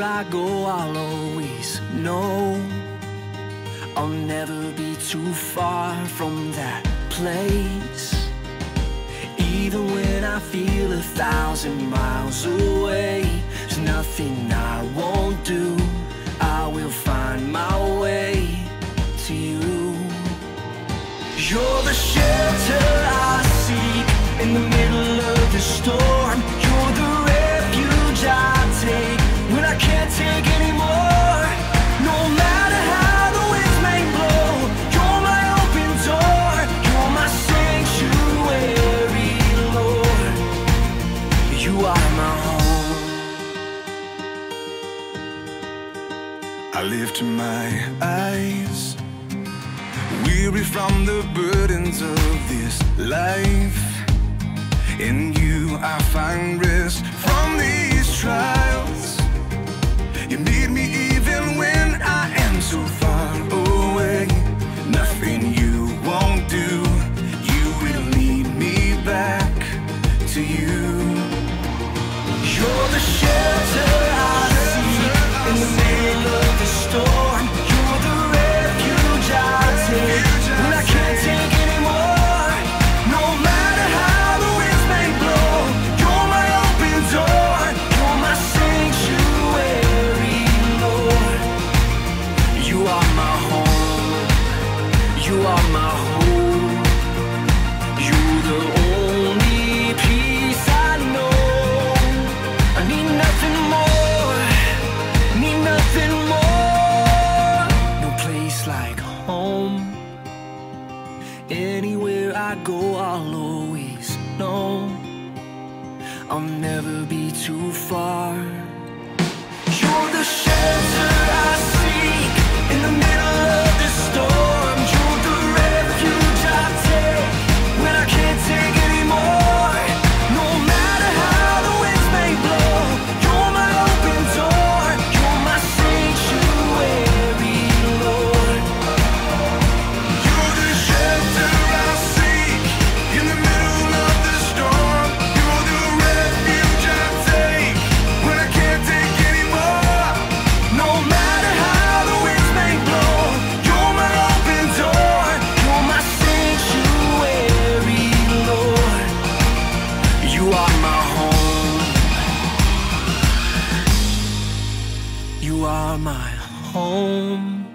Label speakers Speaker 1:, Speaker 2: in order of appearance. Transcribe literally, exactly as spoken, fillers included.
Speaker 1: Anywhere I go, I'll always know I'll never be too far from that place. Even when I feel a thousand miles away, there's nothing I won't do. I will find my way to you. You're the shelter I seek in the middle of the storm. You're the refuge I take when I can't take anymore. No matter how the winds may blow, you're my open door. You're my sanctuary, Lord. You are my home.
Speaker 2: I lift my eyes, weary from the burdens of this life. In you I find rest from these trials. You need me even when I am so far away. Nothing you won't do, you will lead me back to you.
Speaker 1: You're the shelter I seek in the middle of the storm. You're the refuge I take when I can't take anymore. No matter how the winds may blow, you're my open door. You're my sanctuary, Lord. You are my home. You are my hope. You're the only peace I know. I need nothing more, need nothing more. No place like home. Anywhere I go, I'll always know I'll never be too far. You're the shelter I seek in the middle of the storm. You're the refuge I take when I can't take anymore. No matter how the winds may blow, you're my open door. You're my sanctuary, Lord.
Speaker 2: You're the shelter I seek in the middle of the storm. You're the refuge I take when I can't take anymore.
Speaker 1: No matter how the winds may blow, you're my open door. You're my sanctuary, Lord. You are my home. You are my home.